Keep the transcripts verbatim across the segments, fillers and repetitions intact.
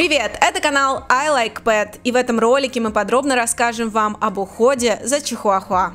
Привет, это канал I Like Pet, и в этом ролике мы подробно расскажем вам об уходе за чихуахуа.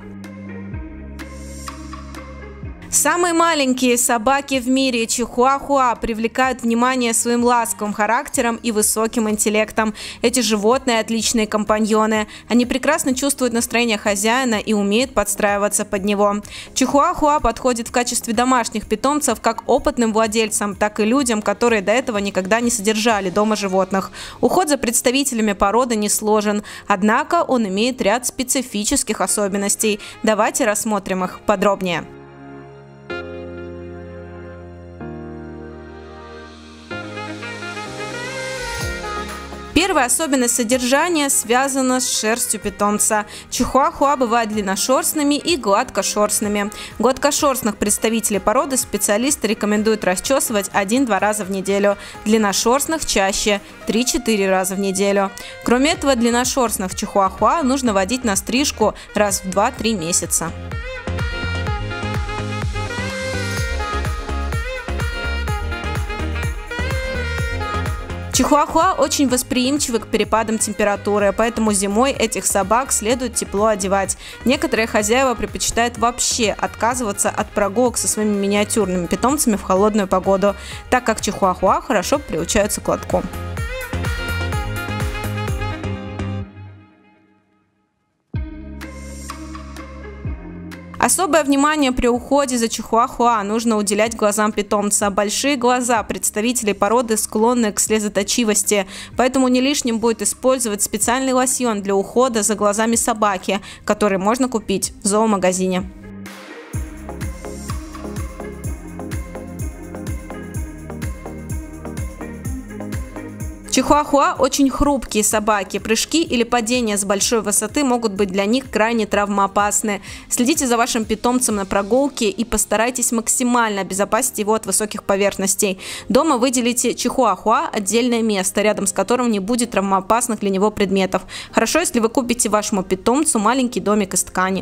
Самые маленькие собаки в мире чихуахуа привлекают внимание своим ласковым характером и высоким интеллектом. Эти животные отличные компаньоны. Они прекрасно чувствуют настроение хозяина и умеют подстраиваться под него. Чихуахуа подходит в качестве домашних питомцев как опытным владельцам, так и людям, которые до этого никогда не содержали дома животных. Уход за представителями породы несложен, однако он имеет ряд специфических особенностей. Давайте рассмотрим их подробнее. Первая особенность содержания связана с шерстью питомца. Чихуахуа бывают длинношерстными и гладкошерстными. Гладкошерстных представителей породы специалисты рекомендуют расчесывать один-два раза в неделю. Длинношерстных чаще – три-четыре раза в неделю. Кроме этого, длинношерстных чихуахуа нужно водить на стрижку раз в два-три месяца. Чихуахуа очень восприимчивы к перепадам температуры, поэтому зимой этих собак следует тепло одевать. Некоторые хозяева предпочитают вообще отказываться от прогулок со своими миниатюрными питомцами в холодную погоду, так как чихуахуа хорошо приучаются к лотку. Особое внимание при уходе за чихуахуа нужно уделять глазам питомца. Большие глаза представителей породы склонны к слезоточивости, поэтому не лишним будет использовать специальный лосьон для ухода за глазами собаки, который можно купить в зоомагазине. Чихуахуа очень хрупкие собаки. Прыжки или падения с большой высоты могут быть для них крайне травмоопасны. Следите за вашим питомцем на прогулке и постарайтесь максимально обезопасить его от высоких поверхностей. Дома выделите чихуахуа отдельное место, рядом с которым не будет травмоопасных для него предметов. Хорошо, если вы купите вашему питомцу маленький домик из ткани.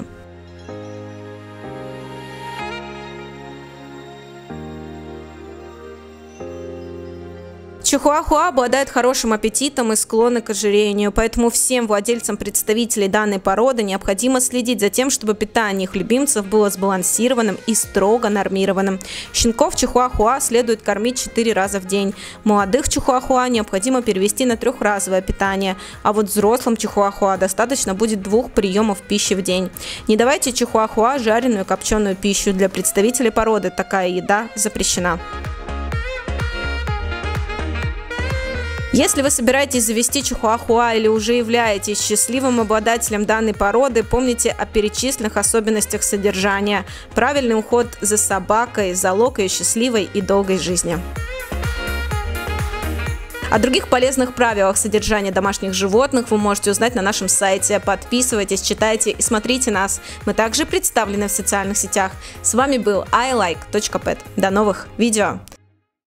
Чихуахуа обладают хорошим аппетитом и склонны к ожирению, поэтому всем владельцам представителей данной породы необходимо следить за тем, чтобы питание их любимцев было сбалансированным и строго нормированным. Щенков чихуахуа следует кормить четыре раза в день. Молодых чихуахуа необходимо перевести на трехразовое питание, а вот взрослым чихуахуа достаточно будет двух приемов пищи в день. Не давайте чихуахуа жареную и копченую пищу. Для представителей породы такая еда запрещена. Если вы собираетесь завести чихуахуа или уже являетесь счастливым обладателем данной породы, помните о перечисленных особенностях содержания. Правильный уход за собакой – залог ее счастливой и долгой жизни. О других полезных правилах содержания домашних животных вы можете узнать на нашем сайте. Подписывайтесь, читайте и смотрите нас. Мы также представлены в социальных сетях. С вами был I Like точка Pet. До новых видео!